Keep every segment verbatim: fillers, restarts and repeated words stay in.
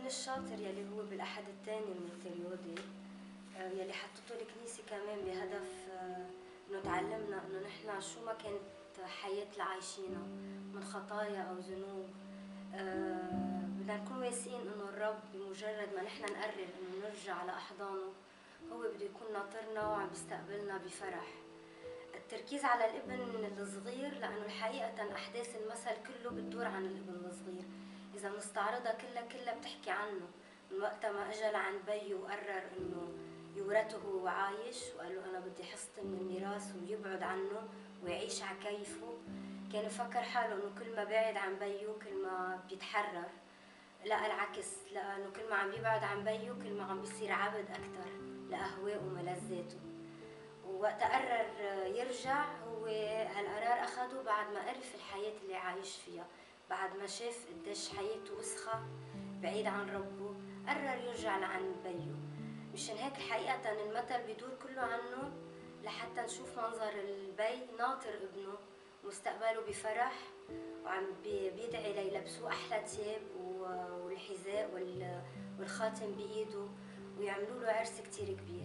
الشاطر يلي هو بالأحد الثاني من الثريودي يلي حطته الكنيسة كمان بهدف إنه تعلمنا إنه نحن شو ما كانت حياة العايشينها من خطايا أو ذنوب، بدنا نكون واثقين إنه الرب بمجرد ما نحن نقرر إنه نرجع لأحضانه هو بده يكون ناطرنا وعم بيستقبلنا بفرح. التركيز على الابن الصغير لأنه الحقيقة أحداث المثل كله بتدور عن الابن الصغير، إذا بنستعرضها كلها كلها بتحكي عنه من وقت ما أجا لعند بيه وقرر إنه يورثه وهو عايش وقال له أنا بدي حصتي من الميراث ويبعد عنه ويعيش على كيفه. كان يفكر حاله إنه كل ما بعد عن بيه كل ما بيتحرر، لا العكس، لأنه كل ما عم بيبعد عن بيه كل ما عم بيصير عبد أكتر لأهوائه وملذاته. ووقت قرر يرجع هو هالقرار أخده بعد ما عرف الحياة اللي عايش فيها، بعد ما شاف قديش حياته وسخة بعيد عن ربه قرر يرجع لعند بيه. مشان هيك الحقيقة المثل بيدور كله عنه لحتى نشوف منظر البي ناطر ابنه مستقبله بفرح وعم بيدعي ليلبسوه أحلى ثياب والحذاء والخاتم بإيده ويعملوا له عرس كتير كبير.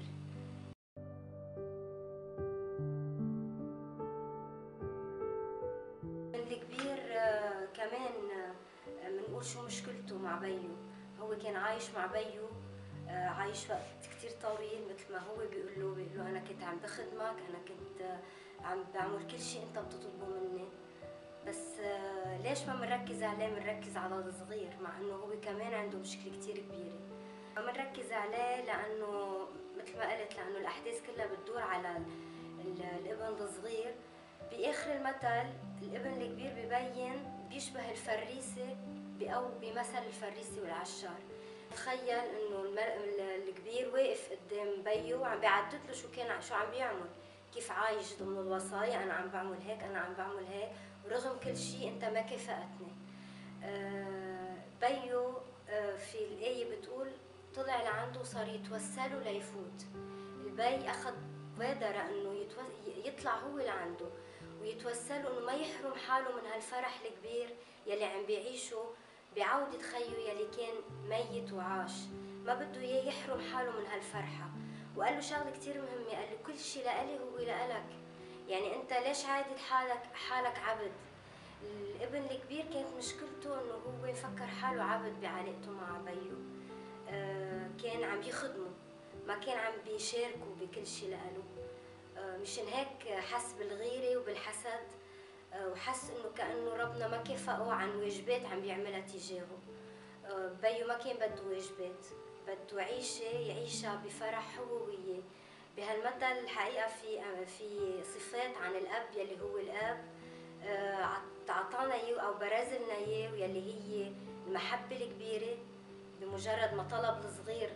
الكبير كمان منقول شو مشكلته مع بيه. هو كان عايش مع بيه عايش وقت كتير طويل مثل ما هو بيقول له بيقول له انا كنت عم بخدمك، انا كنت عم بعمل كل شيء انت بتطلبه مني، بس ليش ما بنركز عليه، بنركز على الصغير مع انه هو كمان عنده مشكله كتير كبيره. ما بنركز عليه لانه مثل ما قلت لانه الاحداث كلها بتدور على الابن الصغير. باخر المثل الابن الكبير ببين بيشبه الفريسه او بمثل الفريسه والعشار. تخيل انه الكبير واقف قدام بيه وعم بيعدد له شو كان شو عم بيعمل، كيف عايش ضمن الوصايا، انا عم بعمل هيك انا عم بعمل هيك ورغم كل شيء انت ما كافأتني. آه بيه آه في الايه بتقول طلع لعنده وصار يتوسله ليفوت. البي اخذ بادرة انه يطلع هو لعنده ويتوسله انه ما يحرم حاله من هالفرح الكبير يلي عم بيعيشه بعودة خيه يلي كان ميت وعاش. ما بده اياه يحرم حاله من هالفرحة، وقال له شغله كتير مهمة، قال له كل شيء لإلي هو لإلك، يعني انت ليش عادد حالك حالك عبد. الابن الكبير كانت مشكلته انه هو فكر حاله عبد بعلاقته مع بيه، آه كان عم يخدمه ما كان عم بيشاركه بكل شيء لإله. آه مشان هيك حس بالغيرة وبالحسد، آه وحس انه كأنه ربنا ما كافئه عن واجبات عم بيعملها تجاهه. آه بيه ما كان بده واجبات، بده عيشة يعيشها بفرح هو وياه. بهالمثل الحقيقة في في صفات عن الأب يلي هو الأب عطانا اياه او برز لنا اياه يلي هي المحبة الكبيرة. بمجرد ما طلب الصغير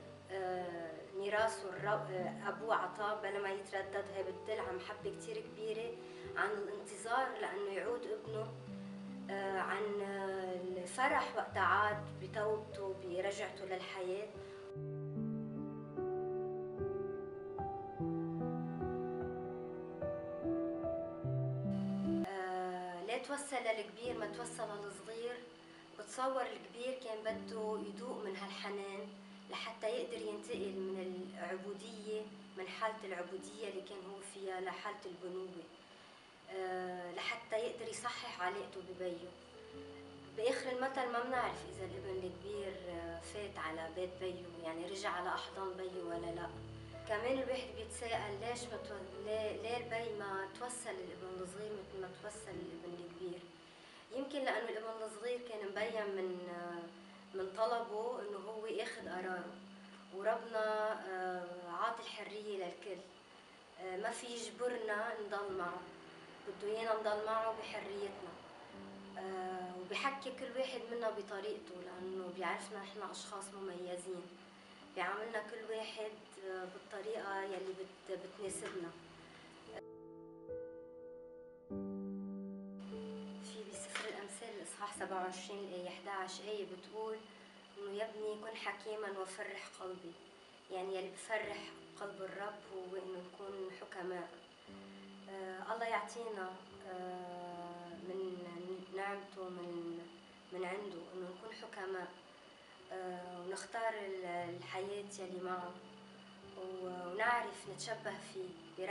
ميراثه ابوه عطاه بلا ما يتردد، هي بتدل على محبة كتير كبيرة، عن الانتظار لانه يعود ابنه، عن الفرح وقت عاد بتوبته برجعته للحياة. لا توسل للكبير ما توسل للصغير. بتصور الكبير كان بده يذوق من هالحنان لحتى يقدر ينتقل من العبودية، من حالة العبودية اللي كان هو فيها لحالة البنوة، أه لحتى يقدر يصحح علاقته ببيه. بآخر المثل ما بنعرف إذا الابن الكبير فات على بيت بيه، يعني رجع على أحضان بيه ولا لا. كمان الواحد بيتساءل ليش ما تو... ليه... ليه البي ما توسل الابن الصغير مثل ما توسل الابن الكبير. يمكن لأنه الابن الصغير كان مبين من من طلبه إنه هو ياخذ قراره، وربنا عاطي الحرية للكل، ما في يجبرنا نضل معه، بده إيانا نضل معه بحريتنا، وبحكي كل واحد منا بطريقته لأنه بيعرفنا إحنا أشخاص مميزين، بيعاملنا كل واحد بالطريقة يلي بت بتناسبنا. في بسفر الأمثال الإصحاح سبعة وعشرين الآية إحدى عشر آية بتقول إنه يا ابني كن حكيما وفرح قلبي، يعني يلي بفرح قلب الرب هو إنه نكون حكماء. آه الله يعطينا آه من نعمته من من عنده إنه نكون حكماء، آه، ونختار ال- الحياة يلي معه، و- ونعرف نتشبه فيه